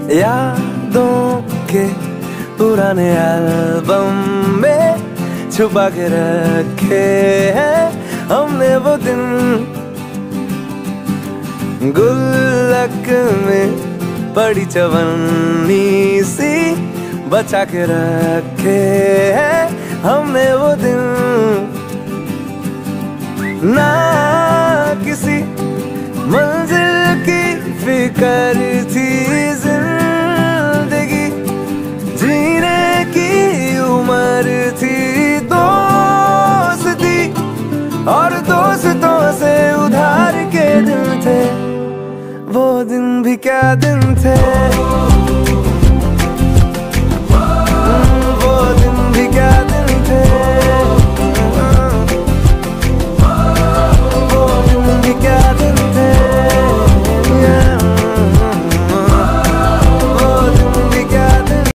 यादों के पुराने एल्बम में छुपा के रखे हैं हमने वो दिन, गुल्लक में पड़ी चवन्नी सी बचा के रखे हैं हमने वो दिन। ना किसी मंजिल की फिक्र थी, जिंदगी जीने की उम्र थी, दोस्ती और दोस्तों से उधार के दिन थे, वो दिन भी क्या दिन थे।